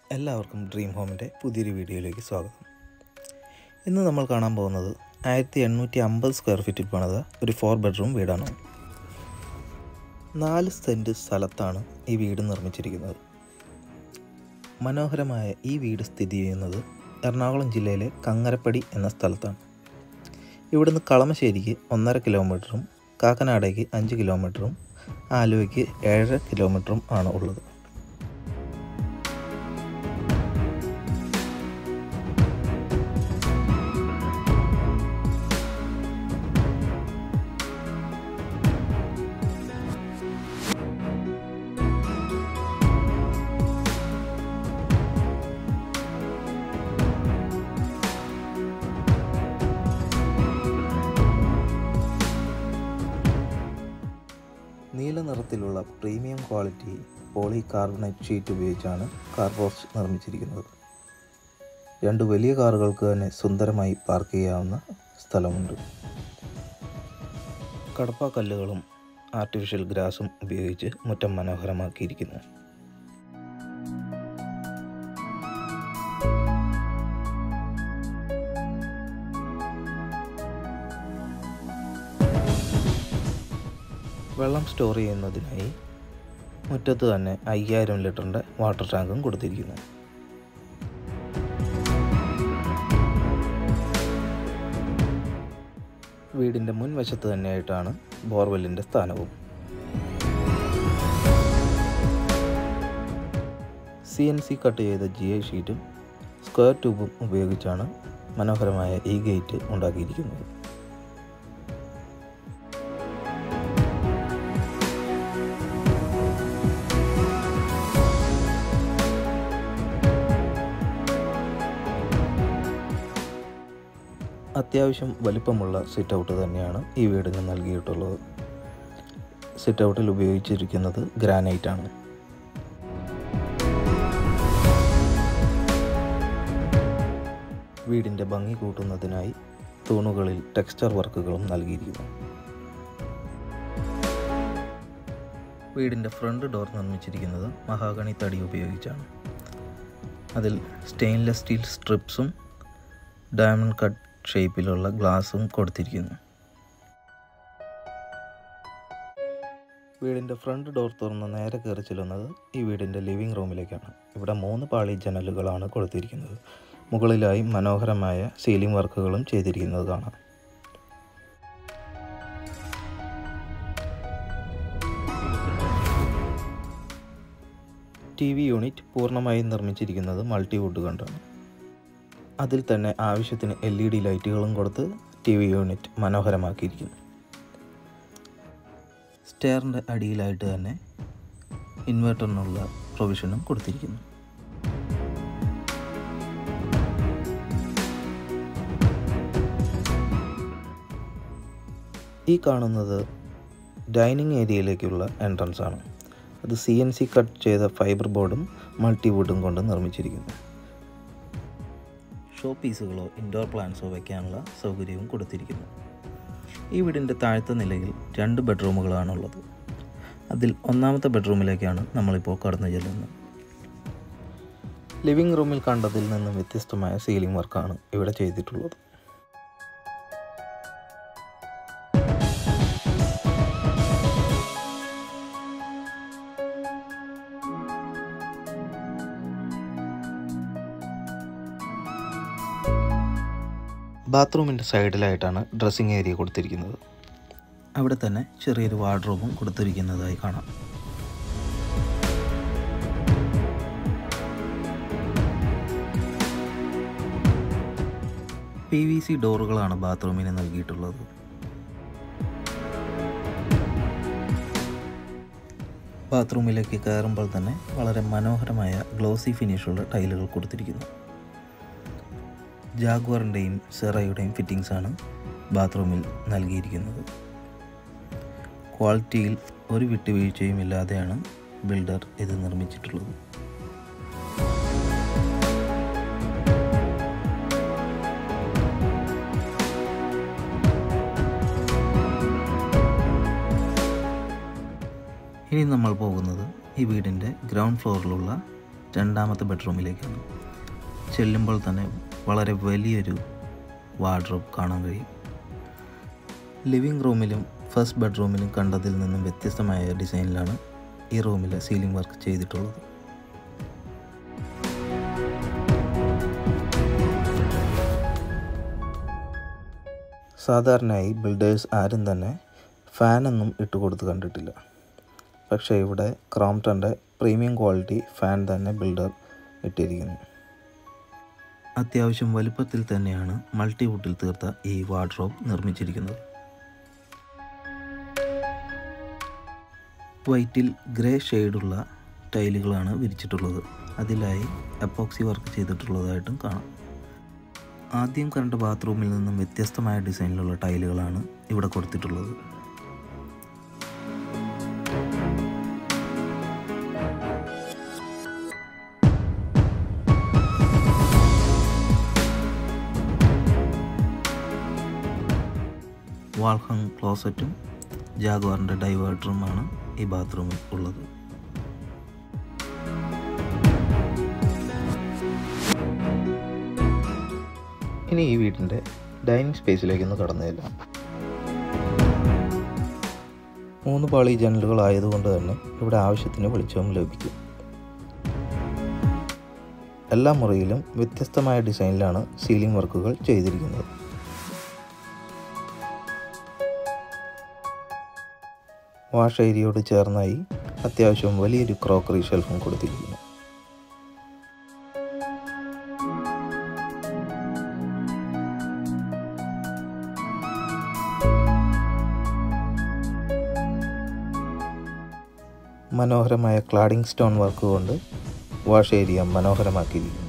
എല്ലാവർക്കും ഡ്രീം ഹോമിൻ്റെ പുതിയൊരു വീഡിയോയിലേക്ക് സ്വാഗതം. ഇന്ന് നമ്മൾ കാണാൻ പോകുന്നത് 1850 സ്ക്വയർ ഫീറ്റിൽ പണിത ഒരു 4 ബെഡ്റൂം വീടാണ്. 4 സെൻറ്റ് സ്ഥലത്താണ് ഈ വീട് നിർമ്മിച്ചിരിക്കുന്നത്. മനോഹരമായ ഈ വീട് സ്ഥിതി ചെയ്യുന്നത് എറണാകുളം ജില്ലയിലെ കങ്ങരപ്പടി എന്ന സ്ഥലത്താണ്. ഇവിടുന്ന് കളമശ്ശേരിക്ക് 1.5 കിലോമീറ്ററും കാക്കനാടേക്ക് 5 കിലോമീറ്ററും ആലുവയ്ക്ക് 7.5 കിലോമീറ്ററും ആണ് ഉള്ളത്. നീല നിറത്തിലുള്ള premium quality polycarbonate sheet ഉപയോഗിച്ചാണ് കാർ പോർച്ച് നിർമ്മിച്ചിരിക്കുന്നത്. 2 വലിയ കാറുകൾക്ക് തന്നെ സുന്ദരമായി പാർക്ക് ചെയ്യാവുന്ന സ്ഥലമുണ്ട്. കടപ്പ കല്ലുകളും ആർട്ടിഫിഷ്യൽ ഗ്രാസും ഉപയോഗിച്ച് മുറ്റം മനോഹരമാക്കിയിരിക്കുന്നു. വെള്ളം സ്റ്റോർ ചെയ്യുന്നതിനായി മുറ്റത്ത് തന്നെ 5000 ലിറ്ററിൻ്റെ വാട്ടർ ടാങ്കും കൊടുത്തിരിക്കുന്നു. വീടിൻ്റെ മുൻവശത്ത് തന്നെയായിട്ടാണ് ബോർവെല്ലിൻ്റെ സ്ഥാനവും. CNC കട്ട് ചെയ്ത GI ഷീറ്റും സ്ക്വയർ ട്യൂബും ഉപയോഗിച്ചാണ് മനോഹരമായ ഈ ഗേറ്റ് ഉണ്ടാക്കിയിരിക്കുന്നത്. അത്യാവശ്യം വലിപ്പമുള്ള സിറ്റ് ഔട്ട് തന്നെയാണ് ഈ വീടിന് നൽകിയിട്ടുള്ളത്. സിറ്റ് ഔട്ടിൽ ഉപയോഗിച്ചിരിക്കുന്നത് ഗ്രാനൈറ്റ് ആണ്. വീടിൻ്റെ ഭംഗി കൂട്ടുന്നതിനായി തൂണുകളിൽ ടെക്സ്ചർ വർക്കുകളും നൽകിയിരിക്കുന്നു. വീടിൻ്റെ ഫ്രണ്ട് ഡോർ നിർമ്മിച്ചിരിക്കുന്നത് മഹാഗണി തടി ഉപയോഗിച്ചാണ്. അതിൽ സ്റ്റെയിൻലെസ് സ്റ്റീൽ സ്ട്രിപ്സും ഡയമണ്ട് കട്ട് ഷേപ്പിലുള്ള ഗ്ലാസും കൊടുത്തിരിക്കുന്നു. വീടിൻ്റെ ഫ്രണ്ട് ഡോർ തുറന്ന് നേരെ കയറി ചെല്ലുന്നത് ഈ വീടിൻ്റെ ലിവിംഗ് റൂമിലേക്കാണ്. ഇവിടെ 3 പാളി ജനലുകളാണ് കൊടുത്തിരിക്കുന്നത്. മുകളിലായി മനോഹരമായ സീലിംഗ് വർക്കുകളും ചെയ്തിരിക്കുന്നത് കാണാം. TV യൂണിറ്റ് പൂർണ്ണമായും നിർമ്മിച്ചിരിക്കുന്നത് മൾട്ടിവുഡ് കൊണ്ടാണ്. അതിൽ തന്നെ ആവശ്യത്തിന് LED ലൈറ്റുകളും കൊടുത്ത് TV യൂണിറ്റ് മനോഹരമാക്കിയിരിക്കുന്നു. സ്റ്റെയറിൻ്റെ അടിയിലായിട്ട് തന്നെ ഇൻവെർട്ടറിനുള്ള പ്രൊവിഷനും കൊടുത്തിരിക്കുന്നു. ഈ കാണുന്നത് ഡൈനിങ് ഏരിയയിലേക്കുള്ള എൻട്രൻസ് ആണ്. അത് CNC കട്ട് ചെയ്ത ഫൈബർ ബോർഡും മൾട്ടിവുഡും കൊണ്ട് നിർമ്മിച്ചിരിക്കുന്നു. ഷോ പീസുകളോ ഇൻഡോർ പ്ലാന്റ്സോ വയ്ക്കാനുള്ള സൗകര്യവും കൊടുത്തിരിക്കുന്നു. ഈ വീടിൻ്റെ താഴത്തെ നിലയിൽ 2 ബെഡ്റൂമുകളാണുള്ളത്. അതിൽ 1ാമത്തെ ബെഡ്റൂമിലേക്കാണ് നമ്മളിപ്പോൾ കടന്നു ചെല്ലുന്നത്. ലിവിംഗ് റൂമിൽ കണ്ടതിൽ നിന്നും വ്യത്യസ്തമായ സീലിംഗ് വർക്കാണ് ഇവിടെ ചെയ്തിട്ടുള്ളത്. ബാത്റൂമിൻ്റെ സൈഡിലായിട്ടാണ് ഡ്രസ്സിംഗ് ഏരിയ കൊടുത്തിരിക്കുന്നത്. അവിടെ തന്നെ ചെറിയൊരു വാർഡ്രോബും കൊടുത്തിരിക്കുന്നതായി കാണാം. PVC ഡോറുകളാണ് ബാത്റൂമിന് നൽകിയിട്ടുള്ളത്. ബാത്റൂമിലേക്ക് കയറുമ്പോൾ തന്നെ വളരെ മനോഹരമായ ഗ്ലോസി ഫിനിഷുള്ള ടൈലുകൾ കൊടുത്തിരിക്കുന്നു. ജാഗ്വറിൻ്റെയും സെറയുടെയും ഫിറ്റിംഗ്സാണ് ബാത്റൂമിൽ നൽകിയിരിക്കുന്നത്. ക്വാളിറ്റിയിൽ ഒരു വിട്ടുവീഴ്ചയും ഇല്ലാതെയാണ് ബിൽഡർ ഇത് നിർമ്മിച്ചിട്ടുള്ളത്. ഇനി നമ്മൾ പോകുന്നത് ഈ വീടിൻ്റെ ഗ്രൗണ്ട് ഫ്ലോറിലുള്ള രണ്ടാമത്തെ ബെഡ്റൂമിലേക്കാണ്. ചെല്ലുമ്പോൾ തന്നെ വളരെ വലിയൊരു വാർഡ്രോബ് കാണാൻ കഴിയും. ലിവിംഗ് റൂമിലും ഫസ്റ്റ് ബെഡ്റൂമിലും കണ്ടതിൽ നിന്നും വ്യത്യസ്തമായ ഡിസൈനിലാണ് ഈ റൂമിലെ സീലിംഗ് വർക്ക് ചെയ്തിട്ടുള്ളത്. സാധാരണയായി ബിൽഡേഴ്സ് ആരും തന്നെ ഫാനൊന്നും ഇട്ടുകൊടുത്ത് കണ്ടിട്ടില്ല. പക്ഷേ ഇവിടെ ക്രോംപ്ടൻ്റെ പ്രീമിയം ക്വാളിറ്റി ഫാൻ തന്നെ ബിൽഡർ ഇട്ടിരിക്കുന്നു. അത്യാവശ്യം വലുപ്പത്തിൽ തന്നെയാണ് മൾട്ടിവുഡിൽ തീർത്ത ഈ വാർഡ്രോബ് നിർമ്മിച്ചിരിക്കുന്നത്. വൈറ്റിൽ ഗ്രേ ഷെയ്ഡുള്ള ടൈലുകളാണ് വിരിച്ചിട്ടുള്ളത്. അതിലായി എപ്പോക്സി വർക്ക് ചെയ്തിട്ടുള്ളതായിട്ടും കാണാം. ആദ്യം കണ്ട ബാത്റൂമിൽ നിന്നും വ്യത്യസ്തമായ ഡിസൈനിലുള്ള ടൈലുകളാണ് ഇവിടെ കൊടുത്തിട്ടുള്ളത്. വാൾഹങ് ക്ലോസറ്റും ജാഗ്വാറിൻ്റെ ഡൈവേർട്ടറുമാണ് ഈ ബാത്റൂമിൽ ഉള്ളത്. ഇനി ഈ വീടിൻ്റെ ഡൈനിങ് സ്പേസിലേക്കൊന്ന് കടന്നില്ല. 3 പാളി ജനലുകളായതുകൊണ്ട് തന്നെ ഇവിടെ ആവശ്യത്തിന് വെളിച്ചവും ലഭിക്കും. എല്ലാ മുറിയിലും വ്യത്യസ്തമായ ഡിസൈനിലാണ് സീലിംഗ് വർക്കുകൾ ചെയ്തിരിക്കുന്നത്. വാഷ് ഏരിയയോട് ചേർന്നായി അത്യാവശ്യം വലിയൊരു ക്രോക്കറി ഷെൽഫും കൊടുത്തിരിക്കുന്നു. മനോഹരമായ ക്ലാഡിംഗ് സ്റ്റോൺ വർക്ക് കൊണ്ട് വാഷ് ഏരിയ മനോഹരമാക്കിയിരിക്കുന്നു.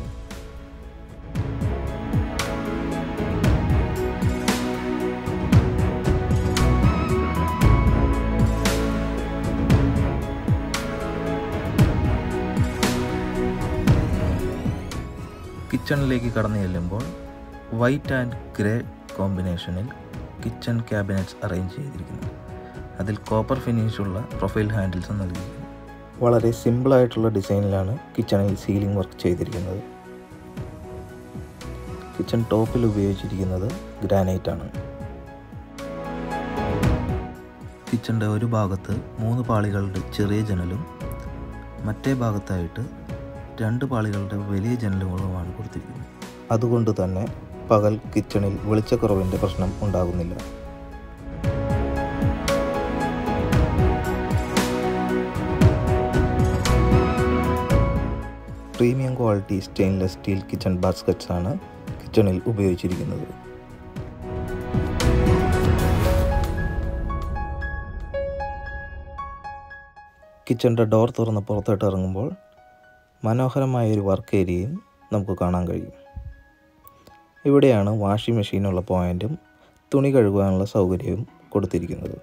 കിച്ചണിലേക്ക് കടന്നു ചെല്ലുമ്പോൾ വൈറ്റ് ആൻഡ് ഗ്രേ കോമ്പിനേഷനിൽ കിച്ചൺ ക്യാബിനറ്റ്സ് അറേഞ്ച് ചെയ്തിരിക്കുന്നു. അതിൽ കോപ്പർ ഫിനിഷുള്ള പ്രൊഫൈൽ ഹാൻഡിൽസ് നൽകിയിരിക്കുന്നു. വളരെ സിമ്പിളായിട്ടുള്ള ഡിസൈനിലാണ് കിച്ചണിൽ സീലിംഗ് വർക്ക് ചെയ്തിരിക്കുന്നത്. കിച്ചൺ ടോപ്പിൽ ഉപയോഗിച്ചിരിക്കുന്നത് ഗ്രാനൈറ്റ് ആണ്. കിച്ചണിൻ്റെ ഒരു ഭാഗത്ത് 3 പാളികളുടെ ചെറിയ ജനലും മറ്റേ ഭാഗത്തായിട്ട് 2 പാളികളുടെ വലിയ ജനലുകളുമാണ് കൊടുത്തിരിക്കുന്നത്. അതുകൊണ്ട് തന്നെ പകൽ കിച്ചണിൽ വെളിച്ചക്കുറവിൻ്റെ പ്രശ്നം ഉണ്ടാകുന്നില്ല. Premium quality stainless steel kitchen baskets ആണ് കിച്ചണിൽ ഉപയോഗിച്ചിരിക്കുന്നത്. കിച്ചണിൻ്റെ ഡോർ തുറന്ന് പുറത്തോട്ട് ഇറങ്ങുമ്പോൾ മനോഹരമായൊരു വർക്ക് ഏരിയയും നമുക്ക് കാണാൻ കഴിയും. ഇവിടെയാണ് വാഷിംഗ് മെഷീനുള്ള പോയിൻറ്റും തുണി കഴുകാനുള്ള സൗകര്യവും കൊടുത്തിരിക്കുന്നത്.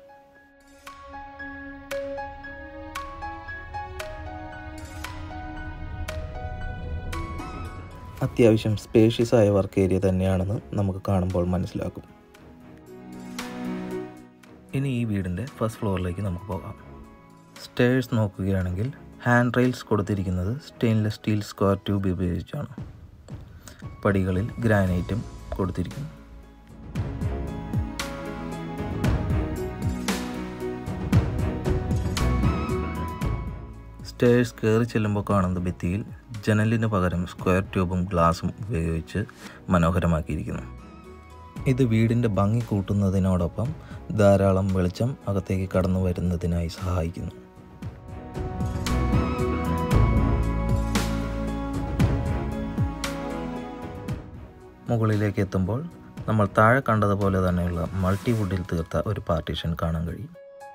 അത്യാവശ്യം സ്പേഷ്യസ് ആയ വർക്ക് ഏരിയ തന്നെയാണെന്ന് നമുക്ക് കാണുമ്പോൾ മനസ്സിലാക്കും. ഇനി ഈ വീടിൻ്റെ ഫസ്റ്റ് ഫ്ലോറിലേക്ക് നമുക്ക് പോകാം. സ്റ്റെയർസ് നോക്കുകയാണെങ്കിൽ ഹാൻഡ് റെയിൽസ് കൊടുത്തിരിക്കുന്നത് സ്റ്റെയിൻലെസ് സ്റ്റീൽ സ്ക്വയർ ട്യൂബ് ഉപയോഗിച്ചാണ്. പടികളിൽ ഗ്രാനൈറ്റും കൊടുത്തിരിക്കുന്നു. സ്റ്റെയർസ് കയറി ചെല്ലുമ്പോൾ കാണുന്ന ഭിത്തിയിൽ ജനലിന് പകരം സ്ക്വയർ ട്യൂബും ഗ്ലാസും ഉപയോഗിച്ച് മനോഹരമാക്കിയിരിക്കുന്നു. ഇത് വീടിൻ്റെ ഭംഗി കൂട്ടുന്നതിനോടൊപ്പം ധാരാളം വെളിച്ചം അകത്തേക്ക് കടന്നു വരുന്നതിനായി സഹായിക്കുന്നു. മുകളിലേക്ക് എത്തുമ്പോൾ നമ്മൾ താഴെ കണ്ടതുപോലെ തന്നെയുള്ള മൾട്ടിവുഡിൽ തീർത്ത ഒരു പാർട്ടീഷൻ കാണാൻ കഴിയും.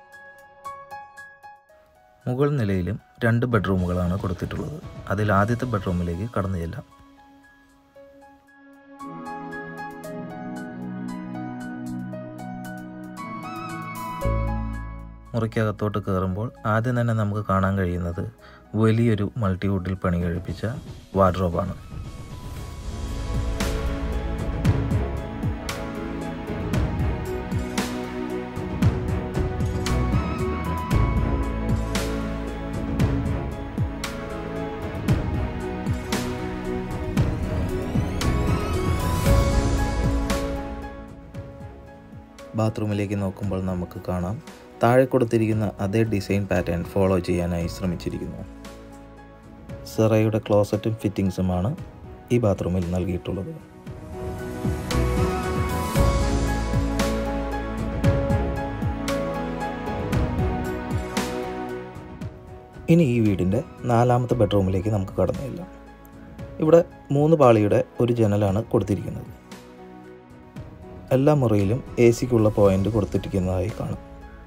മുകൾ നിലയിലും 2 ബെഡ്റൂമുകളാണ് കൊടുത്തിട്ടുള്ളത്. അതിൽ ആദ്യത്തെ ബെഡ്റൂമിലേക്ക് കടന്നു ചെല്ലാം. മുറിക്കകത്തോട്ട് കയറുമ്പോൾ ആദ്യം തന്നെ നമുക്ക് കാണാൻ കഴിയുന്നത് വലിയൊരു മൾട്ടിവുഡിൽ പണി കഴിപ്പിച്ച വാർഡ്രോബാണ്. ബാത്റൂമിലേക്ക് നോക്കുമ്പോൾ നമുക്ക് കാണാം താഴെ കൊടുത്തിരിക്കുന്ന അതേ ഡിസൈൻ പാറ്റേൺ ഫോളോ ചെയ്യാനായി ശ്രമിച്ചിരിക്കുന്നു. സെറയുടെ ക്ലോസറ്റും ഫിറ്റിംഗ്സുമാണ് ഈ ബാത്റൂമിൽ നൽകിയിട്ടുള്ളത്. ഇനി ഈ വീടിൻ്റെ 4ാമത്തെ ബെഡ്റൂമിലേക്ക് നമുക്ക് കടന്നു ചെല്ലാം. ഇവിടെ 3 പാളിയുടെ ഒരു ജനലാണ് കൊടുത്തിരിക്കുന്നത്. എല്ലാ മുറിയിലും AC-ക്കുള്ള പോയിന്റ് കൊടുത്തിരിക്കുന്നതായി കാണാം.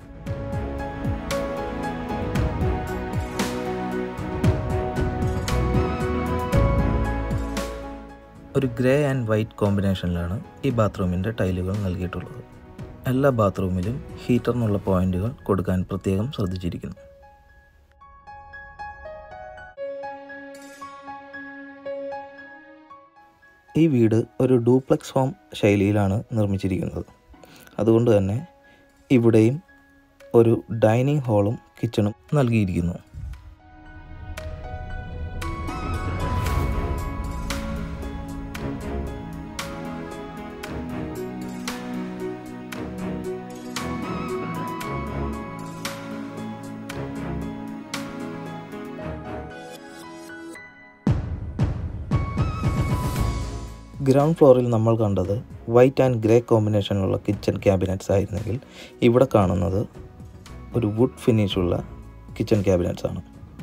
ഒരു ഗ്രേ ആൻഡ് വൈറ്റ് കോമ്പിനേഷനിലാണ് ഈ ബാത്റൂമിൻ്റെ ടൈലുകൾ നൽകിയിട്ടുള്ളത്. എല്ലാ ബാത്റൂമിലും ഹീറ്ററിനുള്ള പോയിന്റുകൾ കൊടുക്കാൻ പ്രത്യേകം ശ്രദ്ധിച്ചിരിക്കുന്നു. ഈ വീട് ഒരു ഡൂപ്ലെക്സ് ഹോം ശൈലിയിലാണ് നിർമ്മിച്ചിരിക്കുന്നത്. അതുകൊണ്ട് തന്നെ ഇവിടെയും ഒരു ഡൈനിങ് ഹാളും കിച്ചണും നൽകിയിരിക്കുന്നു. ഗ്രൗണ്ട് ഫ്ലോറിൽ നമ്മൾ കണ്ടത് വൈറ്റ് ആൻഡ് ഗ്രേ കോമ്പിനേഷനിലുള്ള കിച്ചൺ ക്യാബിനറ്റ്സ് ആയിരുന്നെങ്കിൽ ഇവിടെ കാണുന്നത് ഒരു വുഡ് ഫിനിഷുള്ള കിച്ചൺ ക്യാബിനറ്റ്സ് ആണ്.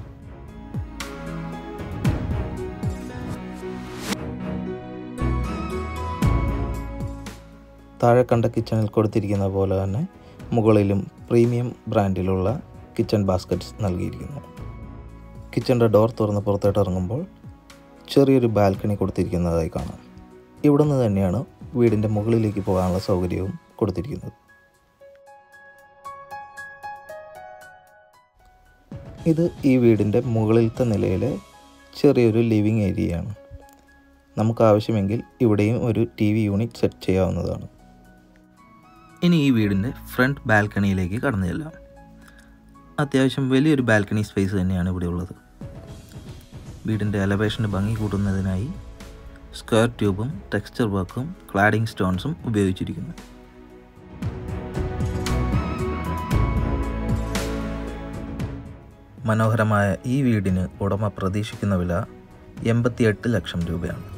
താഴെ കണ്ട കിച്ചണിൽ കൊടുത്തിരിക്കുന്ന പോലെ തന്നെ മുകളിലും പ്രീമിയം ബ്രാൻഡിലുള്ള കിച്ചൺ ബാസ്ക്കറ്റ്സ് നൽകിയിരിക്കുന്നു. കിച്ചണിൻ്റെ ഡോർ തുറന്ന് പുറത്തോട്ട് ഇറങ്ങുമ്പോൾ ചെറിയൊരു ബാൽക്കണി കൊടുത്തിരിക്കുന്നതായി കാണാം. ഇവിടെ നിന്ന് തന്നെയാണ് വീടിൻ്റെ മുകളിലേക്ക് പോകാനുള്ള സൗകര്യവും കൊടുത്തിരിക്കുന്നത്. ഇത് ഈ വീടിൻ്റെ മുകളിലത്തെ നിലയിലെ ചെറിയൊരു ലിവിങ് ഏരിയയാണ്. നമുക്ക് ആവശ്യമെങ്കിൽ ഇവിടെയും ഒരു TV യൂണിറ്റ് സെറ്റ് ചെയ്യാവുന്നതാണ്. ഇനി ഈ വീടിൻ്റെ ഫ്രണ്ട് ബാൽക്കണിയിലേക്ക് കടന്നു ചെല്ലാം. അത്യാവശ്യം വലിയൊരു ബാൽക്കണി സ്പേസ് തന്നെയാണ് ഇവിടെ ഉള്ളത്. വീടിൻ്റെ എലവേഷന് ഭംഗി കൂട്ടുന്നതിനായി സ്ക്വയർ ട്യൂബും ടെക്സ്ചർ വർക്കും ക്ലാഡിംഗ് സ്റ്റോൺസും ഉപയോഗിച്ചിരിക്കുന്നു. മനോഹരമായ ഈ വീടിന് ഉടമ പ്രതീക്ഷിക്കുന്ന വില 88 ലക്ഷം രൂപയാണ്.